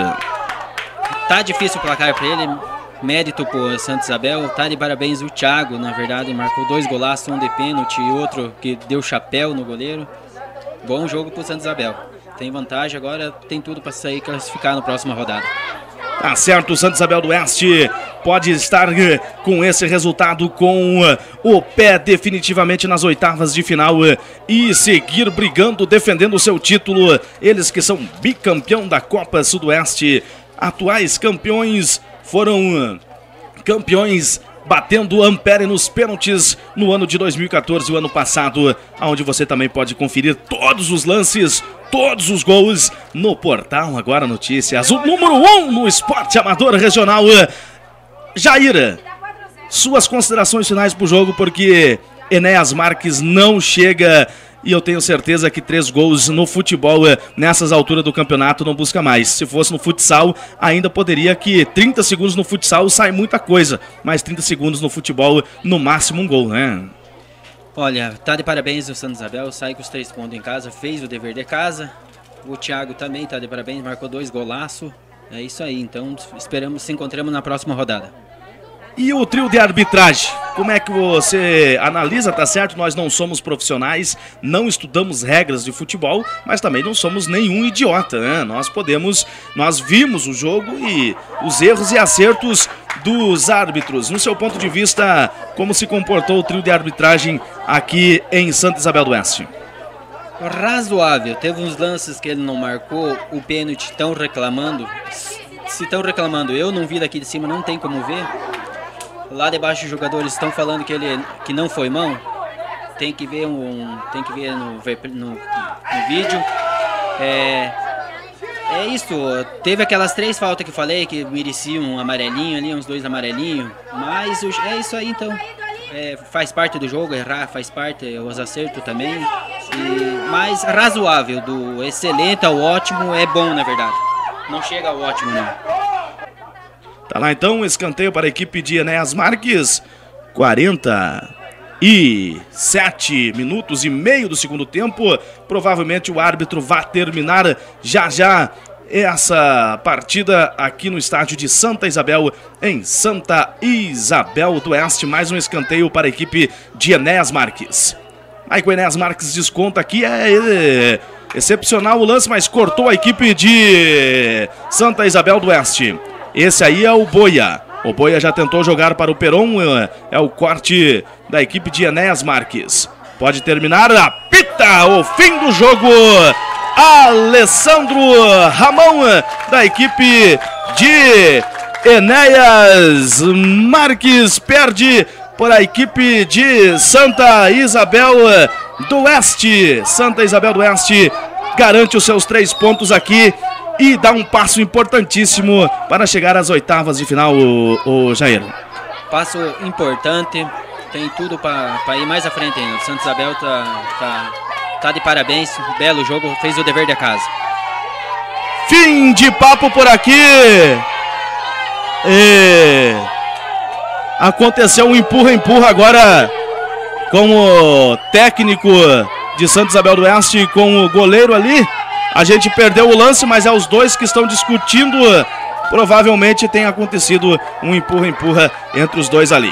Tá difícil o placar para ele, mérito por Santa Isabel, tá de parabéns o Thiago, na verdade, marcou dois golaços, um de pênalti e outro que deu chapéu no goleiro. Bom jogo pro Santa Isabel, tem vantagem, agora tem tudo para sair classificar na próxima rodada. Tá certo, o Santa Isabel do Oeste pode estar com esse resultado com o pé definitivamente nas oitavas de final e seguir brigando, defendendo o seu título. Eles que são bicampeão da Copa Sudoeste, atuais campeões, foram campeões batendo o Ampere nos pênaltis no ano de dois mil e quatorze, o ano passado, onde você também pode conferir todos os lances, todos os gols no Portal Agora Notícias, o número um no esporte amador regional. Jair, suas considerações finais pro jogo, porque Enéas Marques não chega, e eu tenho certeza que três gols no futebol nessas alturas do campeonato não busca mais. Se fosse no futsal, ainda poderia que trinta segundos no futsal sai muita coisa, mas trinta segundos no futebol, no máximo um gol, né? Olha, tá de parabéns o Santa Isabel, sai com os três pontos em casa, fez o dever de casa. O Thiago também tá de parabéns, marcou dois golaços. É isso aí, então esperamos, se encontramos na próxima rodada. E o trio de arbitragem, como é que você analisa? Tá certo, nós não somos profissionais, não estudamos regras de futebol, mas também não somos nenhum idiota, né? Nós podemos, nós vimos o jogo e os erros e acertos dos árbitros. No seu ponto de vista, como se comportou o trio de arbitragem aqui em Santa Isabel do Oeste? Razoável, teve uns lances que ele não marcou, o pênalti estão reclamando. Se estão reclamando, eu não vi daqui de cima, não tem como ver. Lá debaixo os jogadores estão falando que ele que não foi mão. Tem que ver um, tem que ver no, no, no vídeo. É, É isso, teve aquelas três faltas que eu falei, que mereciam um amarelinho ali, uns dois amarelinhos, mas é isso aí então. É, faz parte do jogo, errar faz parte, os acertos também, e, mas razoável, do excelente ao ótimo é bom na verdade, não chega ao ótimo não. Tá lá então, escanteio para a equipe de Enéas Marques, quarenta e sete minutos e meio do segundo tempo, provavelmente o árbitro vai terminar já já essa partida aqui no estádio de Santa Isabel, em Santa Isabel do Oeste. Mais um escanteio para a equipe de Enéas Marques. Aí com o Enéas Marques desconta aqui, é, é excepcional o lance, mas cortou a equipe de Santa Isabel do Oeste. Esse aí é o Boia. O Boia já tentou jogar para o Peron, é o corte da equipe de Enéas Marques. Pode terminar, apita o fim do jogo. Alessandro Ramon, da equipe de Enéas Marques, perde por a equipe de Santa Isabel do Oeste. Santa Isabel do Oeste garante os seus três pontos aqui e dá um passo importantíssimo para chegar às oitavas de final, o, o Jair. Passo importante, tem tudo para ir mais à frente ainda. O Santa Isabel tá... tá... Tá de parabéns, belo jogo, fez o dever da casa. Fim de papo por aqui. E... aconteceu um empurra-empurra agora com o técnico de Santa Isabel do Oeste, com o goleiro ali. A gente perdeu o lance, mas é os dois que estão discutindo. Provavelmente tem acontecido um empurra-empurra entre os dois ali.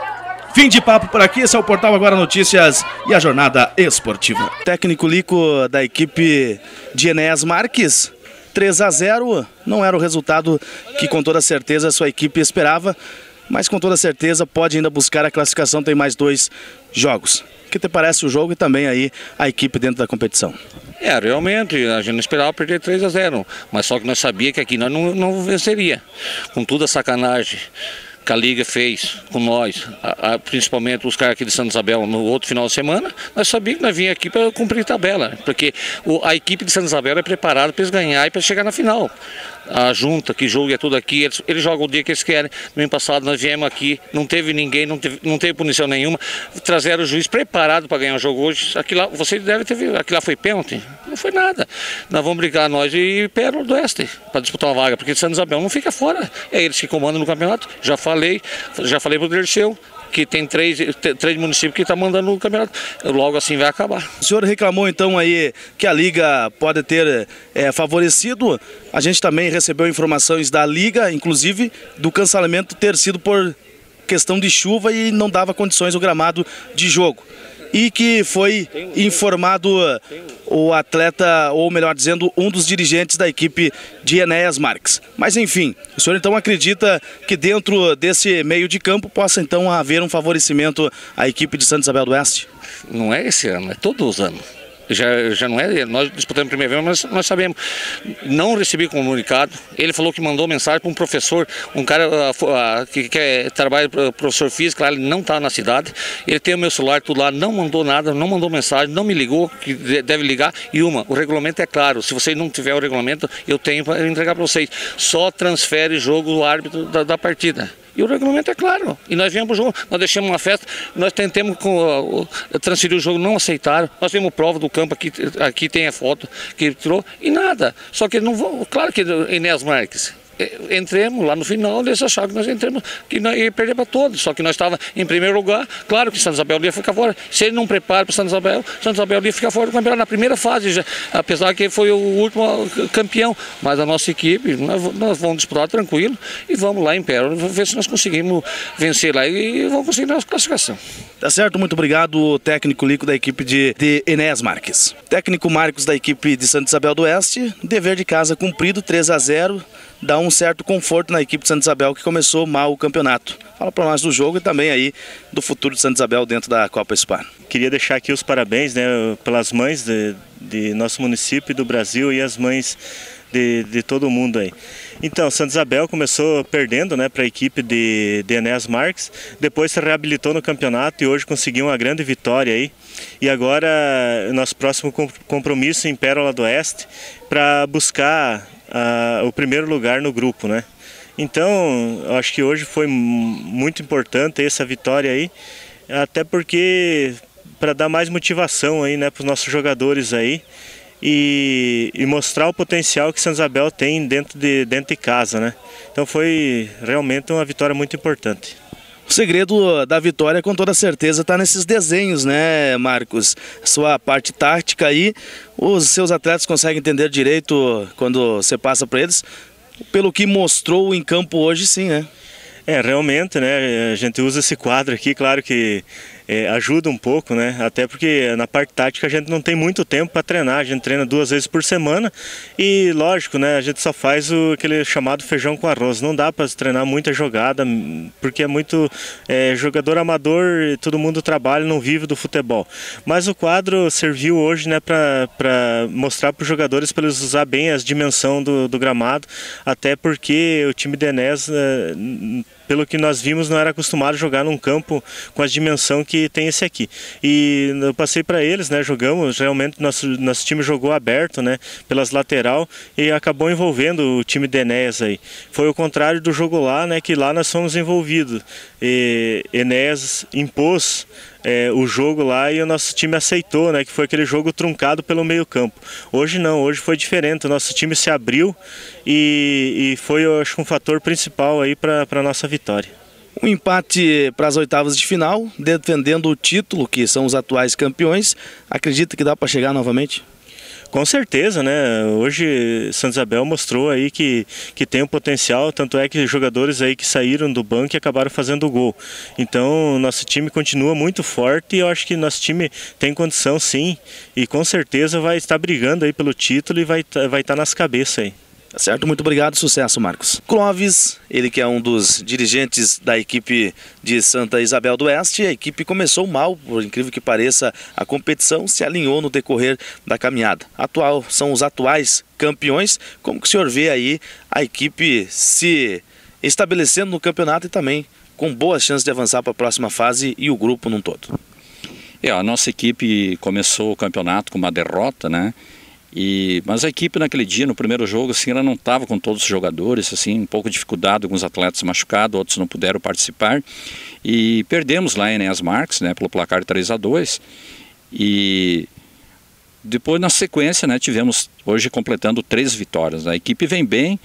Fim de papo por aqui, esse é o Portal Agora Notícias e a Jornada Esportiva. Técnico Lico da equipe de Enéas Marques, três a zero, não era o resultado que com toda certeza a sua equipe esperava, mas com toda certeza pode ainda buscar a classificação, tem mais dois jogos. O que te parece o jogo e também aí a equipe dentro da competição? É, realmente, a gente não esperava perder três a zero, mas só que nós sabíamos que aqui nós não, não venceria, com toda a sacanagem que a Liga fez com nós, a, a, principalmente os caras aqui de Santa Isabel no outro final de semana, nós sabíamos que nós vínhamos aqui para cumprir tabela, porque o, a equipe de Santa Isabel é preparada para eles ganhar e para chegar na final. A junta que joga é tudo aqui, eles, eles jogam o dia que eles querem. No ano passado nós viemos aqui, não teve ninguém, não teve, não teve punição nenhuma, trazeram o juiz preparado para ganhar o jogo hoje. Aquilo lá, você deve ter visto, aquilo lá foi pênalti? Não foi nada. Nós vamos brigar nós e Pérola do Oeste para disputar uma vaga, porque Santa Isabel não fica fora, é eles que comandam no campeonato. Já falei, já falei para o Dirceu, que tem três, três municípios que estão tá mandando no campeonato, logo assim vai acabar. O senhor reclamou então aí que a Liga pode ter é, favorecido, a gente também recebeu informações da Liga, inclusive do cancelamento ter sido por questão de chuva e não dava condições o gramado de jogo. E que foi informado o atleta, ou melhor dizendo, um dos dirigentes da equipe de Enéas Marques. Mas enfim, o senhor então acredita que dentro desse meio de campo possa então haver um favorecimento à equipe de Santa Isabel do Oeste? Não é esse ano, é todos os anos. Já, já não é, nós disputamos a primeira vez, mas nós sabemos. Não recebi comunicado. Ele falou que mandou mensagem para um professor, um cara uh, uh, que, que é, trabalha para professor físico, lá ele não está na cidade. Ele tem o meu celular, tudo lá, não mandou nada, não mandou mensagem, não me ligou, que deve ligar. E uma, o regulamento é claro, se você não tiver o regulamento, eu tenho para entregar para vocês. Só transfere jogo do árbitro da, da partida. E o regulamento é claro. E nós viemos para o jogo, nós deixamos uma festa, nós tentamos com, uh, transferir o jogo, não aceitaram. Nós temos prova do campo, aqui, aqui tem a foto que ele tirou, e nada. Só que não vão. Claro que Enéas Marques. Entremos lá no final, eles acharam que nós entremos, que nós ia perder para todos, só que nós estávamos em primeiro lugar. Claro que Santa Isabel ia ficar fora. Se ele não prepara para Santa Isabel, Santa Isabel ia ficar fora do campeonato na primeira fase, já, apesar que foi o último campeão. Mas a nossa equipe, nós, nós vamos disputar tranquilo e vamos lá em Pérola, ver se nós conseguimos vencer lá e vamos conseguir a nossa classificação. Tá certo, muito obrigado, técnico Lico da equipe de, de Enéas Marques. Técnico Marcos da equipe de Santa Isabel do Oeste, dever de casa cumprido, três a zero. Dá um certo conforto na equipe de Santa Isabel, que começou mal o campeonato. Fala para nós do jogo e também aí do futuro de Santa Isabel dentro da Copa Spar. Queria deixar aqui os parabéns, né, pelas mães de, de nosso município e do Brasil e as mães de, de todo mundo aí. Então, Santa Isabel começou perdendo, né, para a equipe de, de Enéas Marques, depois se reabilitou no campeonato e hoje conseguiu uma grande vitória aí. E agora, nosso próximo compromisso em Pérola do Oeste, para buscar a, o primeiro lugar no grupo, né? Então, eu acho que hoje foi muito importante essa vitória aí, até porque para dar mais motivação aí, né, para os nossos jogadores aí e, e mostrar o potencial que Santa Isabel tem dentro de, dentro de casa, né? Então foi realmente uma vitória muito importante. O segredo da vitória, com toda certeza, está nesses desenhos, né, Marcos? Sua parte tática aí, os seus atletas conseguem entender direito quando você passa para eles. Pelo que mostrou em campo hoje, sim, né? É, realmente, né, a gente usa esse quadro aqui, claro que é, ajuda um pouco, né, até porque na parte tática a gente não tem muito tempo para treinar, a gente treina duas vezes por semana e, lógico, né, a gente só faz o, aquele chamado feijão com arroz, não dá para treinar muita jogada, porque é muito é, jogador amador, todo mundo trabalha, não vive do futebol. Mas o quadro serviu hoje, né, para mostrar para os jogadores, para eles usar bem as dimensões do, do gramado, até porque o time de Enés, é, pelo que nós vimos, não era acostumado a jogar num campo com a dimensão que tem esse aqui. E eu passei para eles, né, jogamos, realmente nosso, nosso time jogou aberto, né, pelas lateral e acabou envolvendo o time de Enéas aí. Foi o contrário do jogo lá, né, que lá nós fomos envolvidos. E Enéas impôs É, o jogo lá e o nosso time aceitou, né, que foi aquele jogo truncado pelo meio campo. Hoje não, hoje foi diferente, o nosso time se abriu e, e foi, eu acho, um fator principal aí para a nossa vitória. Um empate para as oitavas de final, defendendo o título, que são os atuais campeões. Acredita que dá para chegar novamente? Com certeza, né? Hoje Santa Isabel mostrou aí que, que tem um potencial, tanto é que jogadores aí que saíram do banco e acabaram fazendo o gol. Então nosso time continua muito forte e eu acho que nosso time tem condição sim, e com certeza vai estar brigando aí pelo título e vai, vai estar nas cabeças aí. Tá certo, muito obrigado, sucesso, Marcos. Clóvis, ele que é um dos dirigentes da equipe de Santa Isabel do Oeste, a equipe começou mal, por incrível que pareça, a competição se alinhou no decorrer da caminhada. Atual, são os atuais campeões, como que o senhor vê aí a equipe se estabelecendo no campeonato e também com boas chances de avançar para a próxima fase e o grupo num todo? É, a nossa equipe começou o campeonato com uma derrota, né? E, mas a equipe naquele dia, no primeiro jogo, assim, ela não estava com todos os jogadores, assim, um pouco de dificuldade, alguns atletas machucados, outros não puderam participar. E perdemos lá em Enéas Marques, né, pelo placar três a dois. E depois, na sequência, né, tivemos hoje completando três vitórias. A equipe vem bem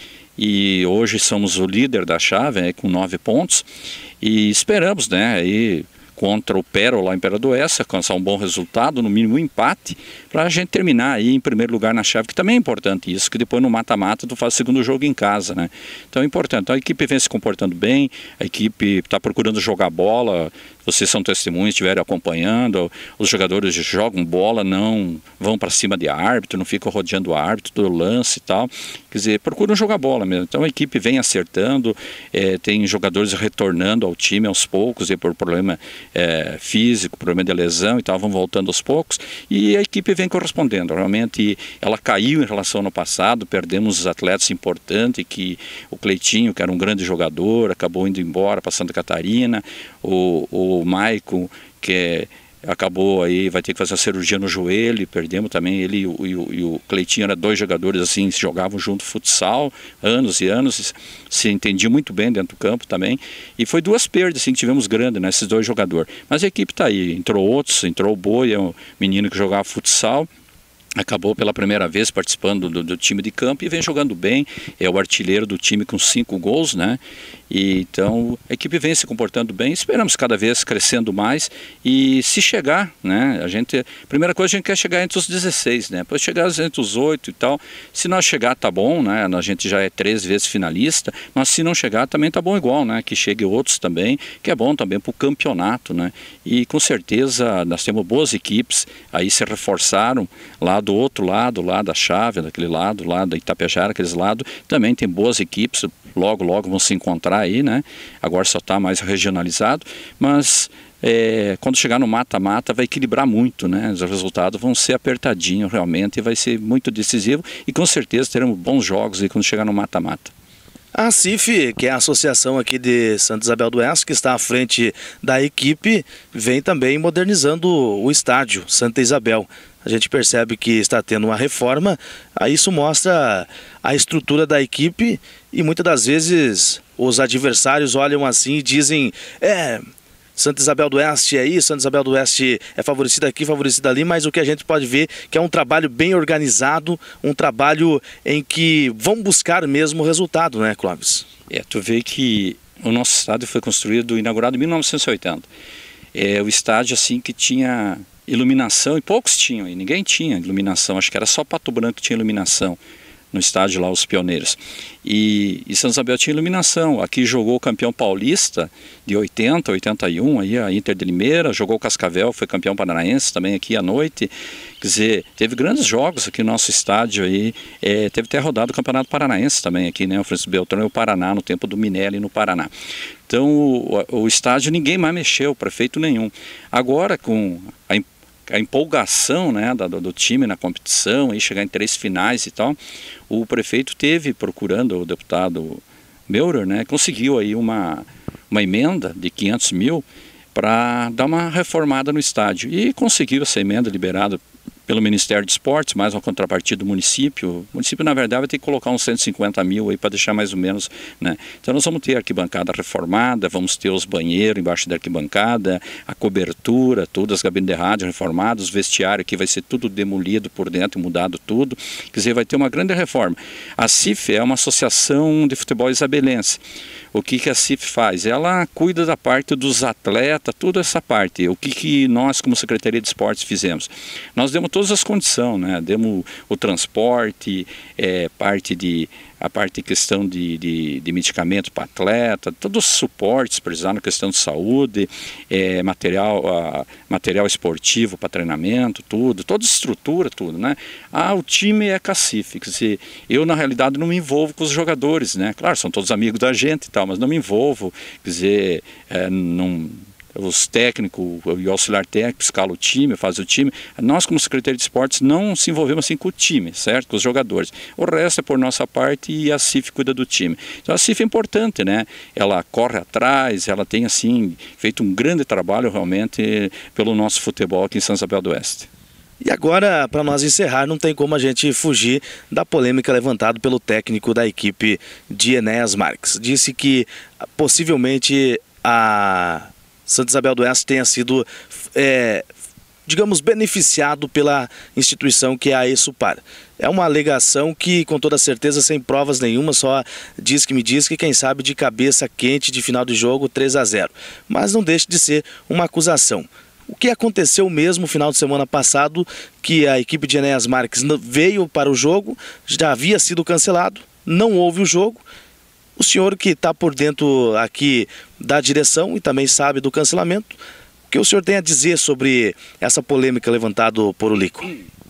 e hoje somos o líder da chave, né, com nove pontos. E esperamos, né, aí, contra o Pérola lá em Peradoense, alcançar um bom resultado, no mínimo um empate, para a gente terminar aí em primeiro lugar na chave, que também é importante isso, que depois no mata-mata tu faz o segundo jogo em casa, né? Então é importante. Então a equipe vem se comportando bem, a equipe está procurando jogar bola, vocês são testemunhas, estiverem acompanhando, os jogadores jogam bola, não vão para cima de árbitro, não ficam rodeando o árbitro, do lance e tal. Quer dizer, procuram jogar bola mesmo. Então a equipe vem acertando, é, tem jogadores retornando ao time aos poucos, e por problema é, físico, problema de lesão e tal, vão voltando aos poucos, e a equipe vem correspondendo. Realmente ela caiu em relação ao ano passado, perdemos os atletas importantes, que o Cleitinho, que era um grande jogador, acabou indo embora para Santa Catarina, o, o o Maicon, que é, acabou aí, vai ter que fazer a cirurgia no joelho, perdemos também ele e o, e o, e o Cleitinho, eram dois jogadores assim, se jogavam junto futsal, anos e anos, se entendiam muito bem dentro do campo também, e foi duas perdas assim, que tivemos grandes, né, esses dois jogadores. Mas a equipe está aí, entrou outros, entrou o Boi, é um menino que jogava futsal, acabou pela primeira vez participando do, do time de campo e vem jogando bem, é o artilheiro do time com cinco gols, né? E, então a equipe vem se comportando bem, esperamos cada vez crescendo mais e se chegar, né? A gente, a primeira coisa a gente quer chegar entre os dezesseis, né? Depois chegar entre os oito e tal, se nós chegar tá bom, né? A gente já é três vezes finalista, mas se não chegar também tá bom igual, né? Que chegue outros também, que é bom também para o campeonato, né? E com certeza nós temos boas equipes, aí se reforçaram lá do outro lado, lá da chave, daquele lado, lá da Itapejara, aqueles lados, também tem boas equipes, logo, logo vão se encontrar aí, né? Agora só está mais regionalizado, mas é, quando chegar no mata-mata vai equilibrar muito, né? Os resultados vão ser apertadinhos realmente e vai ser muito decisivo e com certeza teremos bons jogos aí quando chegar no mata-mata. A CIF, que é a associação aqui de Santa Isabel do Oeste, que está à frente da equipe, vem também modernizando o estádio Santa Isabel. A gente percebe que está tendo uma reforma, aí isso mostra a estrutura da equipe e muitas das vezes os adversários olham assim e dizem: é, Santa Isabel do Oeste é isso, Santa Isabel do Oeste é favorecida aqui, favorecida ali, mas o que a gente pode ver que é um trabalho bem organizado, um trabalho em que vão buscar mesmo o resultado, né, Clóvis? É, tu vê que o nosso estádio foi construído, inaugurado em mil novecentos e oitenta. É o estádio assim que tinha iluminação, e poucos tinham, e ninguém tinha iluminação, acho que era só Pato Branco que tinha iluminação no estádio lá, os pioneiros. E, e Santa Isabel tinha iluminação. Aqui jogou o campeão paulista de oitenta, oitenta e um, aí a Inter de Limeira, jogou o Cascavel, foi campeão paranaense também aqui à noite. Quer dizer, teve grandes jogos aqui no nosso estádio aí, é, teve até rodado o Campeonato Paranaense também aqui, né? O Francisco Beltrão e o Paraná, no tempo do Minelli no Paraná. Então o, o estádio ninguém mais mexeu, prefeito nenhum. Agora com a a empolgação, né, do, do time na competição, aí chegar em três finais e tal, o prefeito teve, procurando o deputado Meurer, né, conseguiu aí uma, uma emenda de quinhentos mil para dar uma reformada no estádio, e conseguiu essa emenda liberada pelo Ministério de Esportes, mais uma contrapartida do município. O município, na verdade, vai ter que colocar uns cento e cinquenta mil aí para deixar mais ou menos, né? Então nós vamos ter a arquibancada reformada, vamos ter os banheiros embaixo da arquibancada, a cobertura, todas as gabinetes de rádio reformadas, os vestiários que vai ser tudo demolido por dentro, mudado tudo. Quer dizer, vai ter uma grande reforma. A CIF é uma associação de futebol isabelense. O que, que a CIF faz? Ela cuida da parte dos atletas, toda essa parte. O que, que nós, como Secretaria de Esportes, fizemos? Nós demos todas as condições, né? Demos o transporte, é, parte de, a parte de questão de, de, de medicamento para atleta, todos os suportes precisados na questão de saúde, é, material, a, material esportivo para treinamento, tudo, toda estrutura, tudo, né? Ah, o time é CACIF, quer dizer, eu na realidade não me envolvo com os jogadores, né? Claro, são todos amigos da gente e tal, mas não me envolvo, quer dizer, é, não... os técnicos e o auxiliar técnico escala o time, faz o time. Nós, como Secretaria de Esportes, não se envolvemos assim com o time, certo? Com os jogadores. O resto é por nossa parte e a CIF cuida do time. Então a CIF é importante, né? Ela corre atrás, ela tem assim feito um grande trabalho realmente pelo nosso futebol aqui em Santa Isabel do Oeste. E agora, para nós encerrar, não tem como a gente fugir da polêmica levantada pelo técnico da equipe de Enéas Marques. Disse que possivelmente a Santa Isabel do Oeste tenha sido, é, digamos, beneficiado pela instituição que é a ESUPAR. É uma alegação que, com toda certeza, sem provas nenhuma, só diz que me diz que, quem sabe, de cabeça quente de final de jogo, três a zero. Mas não deixa de ser uma acusação. O que aconteceu mesmo no final de semana passado, que a equipe de Enéas Marques veio para o jogo, já havia sido cancelado, não houve o jogo. O senhor que está por dentro aqui da direção e também sabe do cancelamento, o que o senhor tem a dizer sobre essa polêmica levantada por o Lico?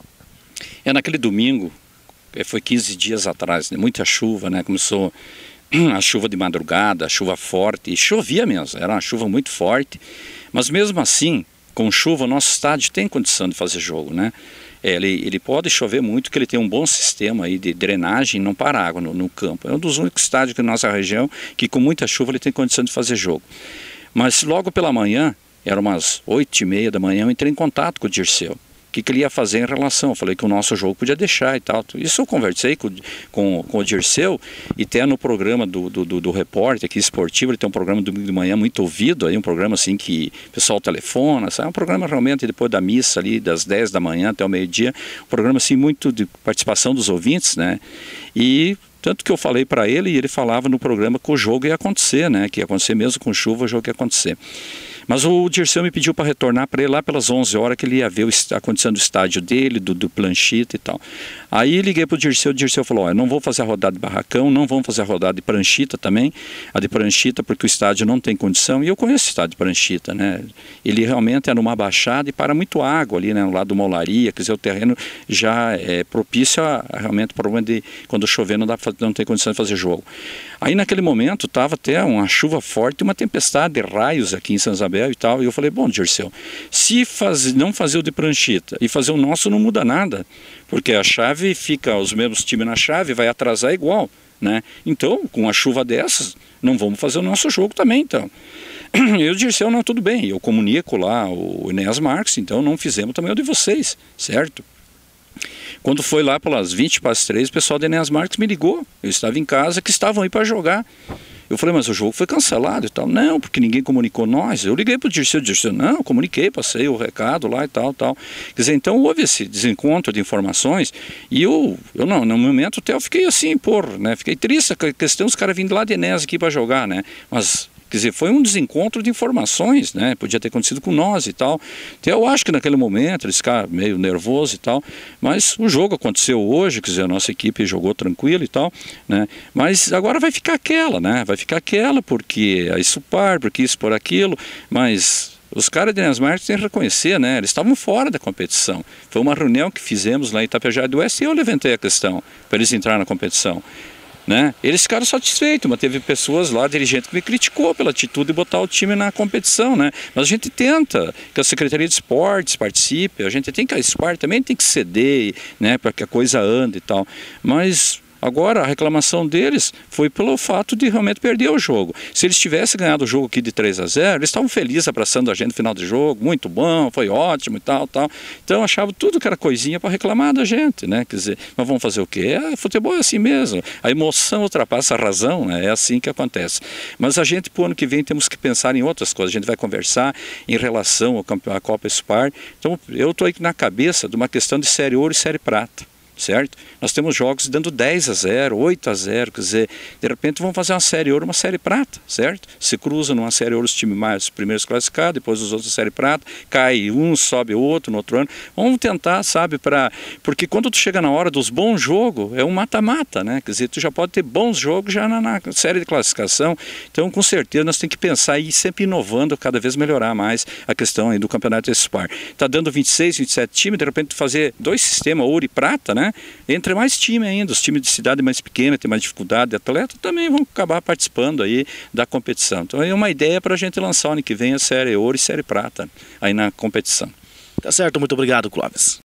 É, naquele domingo, foi quinze dias atrás, né, muita chuva, né, começou a chuva de madrugada, a chuva forte, e chovia mesmo, era uma chuva muito forte, mas mesmo assim, com chuva, o nosso estádio tem condição de fazer jogo, né? Ele, ele pode chover muito, que ele tem um bom sistema aí de drenagem e não para água no, no campo. É um dos únicos estádios aqui na nossa região que com muita chuva ele tem condição de fazer jogo. Mas logo pela manhã, eram umas oito e meia da manhã, eu entrei em contato com o Dirceu. O que, que ele ia fazer em relação? Eu falei que o nosso jogo podia deixar e tal. Isso eu conversei com, com, com o Dirceu, e até no programa do, do, do, do repórter aqui esportivo, ele tem um programa domingo de manhã muito ouvido, aí um programa assim que o pessoal telefona, sabe? Um programa realmente depois da missa ali, das dez da manhã até o meio-dia, um programa assim muito de participação dos ouvintes, né? E tanto que eu falei para ele, e ele falava no programa que o jogo ia acontecer, né? Que ia acontecer mesmo com chuva, o jogo ia acontecer. Mas o Dirceu me pediu para retornar para ele lá pelas onze horas, que ele ia ver a condição do estádio dele, do, do planchita e tal. Aí liguei para o Dirceu, o Dirceu falou, olha, não vou fazer a rodada de barracão, não vamos fazer a rodada de pranchita também, a de pranchita porque o estádio não tem condição, e eu conheço o estádio de pranchita, né? Ele realmente é numa baixada e para muito água ali, né, no lado do Molaria, quer dizer, o terreno já é propício a, a realmente o problema de quando chover não, dá, não tem condição de fazer jogo. Aí naquele momento estava até uma chuva forte e uma tempestade de raios aqui em Santa Isabel e tal, e eu falei, bom, Dirceu, se faz, não fazer o de pranchita e fazer o nosso não muda nada, porque a chave fica, os mesmos times na chave, vai atrasar igual, né? Então, com a chuva dessas, não vamos fazer o nosso jogo também, então. Eu disse, não, tudo bem, eu comunico lá o Enéas Marques, então não fizemos também o de vocês, certo? Quando foi lá pelas vinte para as três, o pessoal do Enéas Marques me ligou, eu estava em casa, que estavam aí para jogar. Eu falei, mas o jogo foi cancelado e tal. Não, porque ninguém comunicou nós. Eu liguei para o Dirceu, o Dirceu, não, comuniquei, passei o recado lá e tal, tal. Quer dizer, então houve esse desencontro de informações e eu, eu não, no momento até eu fiquei assim, porra, né, fiquei triste com a questão dos caras vindo lá de Enéas aqui para jogar, né, mas... Quer dizer, foi um desencontro de informações, né? Podia ter acontecido com nós e tal. Então, eu acho que naquele momento eles ficaram meio nervosos e tal, mas o jogo aconteceu hoje, quer dizer, a nossa equipe jogou tranquilo e tal, né? Mas agora vai ficar aquela, né? Vai ficar aquela porque a Isupar, porque isso por aquilo, mas... Os caras de Enéas Marques têm que reconhecer, né? Eles estavam fora da competição. Foi uma reunião que fizemos lá em Itapejara do Oeste e eu levantei a questão para eles entrarem na competição. Né? Eles ficaram satisfeitos, mas teve pessoas lá, dirigente, que me criticou pela atitude de botar o time na competição, né? Mas a gente tenta que a Secretaria de Esportes participe, a gente tem que a Spar também tem que ceder, né, para que a coisa ande e tal, mas... Agora, a reclamação deles foi pelo fato de realmente perder o jogo. Se eles tivessem ganhado o jogo aqui de três a zero, eles estavam felizes abraçando a gente no final do jogo, muito bom, foi ótimo e tal, tal. Então, achavam tudo que era coisinha para reclamar da gente, né? Quer dizer, mas vamos fazer o quê? É, futebol é assim mesmo. A emoção ultrapassa a razão, né? É assim que acontece. Mas a gente, para o ano que vem, temos que pensar em outras coisas. A gente vai conversar em relação à Copa Spar. Então, eu estou aí na cabeça de uma questão de série ouro e série prata. Certo? Nós temos jogos dando dez a zero, oito a zero, quer dizer, de repente vamos fazer uma série ouro, uma série prata, certo? Se cruza numa série ouro os times mais, os primeiros classificados, depois os outros série prata, cai um, sobe o outro no outro ano. Vamos tentar, sabe, para porque quando tu chega na hora dos bons jogos, é um mata-mata, né? Quer dizer, tu já pode ter bons jogos já na, na série de classificação. Então, com certeza, nós temos que pensar e ir sempre inovando, cada vez melhorar mais a questão aí do campeonato de Spar. Tá dando vinte e seis, vinte e sete times, de repente fazer dois sistemas, ouro e prata, né? Entre mais time ainda, os times de cidade mais pequena, tem mais dificuldade de atleta, também vão acabar participando aí da competição. Então é uma ideia para a gente lançar ano que vem a série ouro e série prata aí na competição. Tá certo, muito obrigado, Clóvis.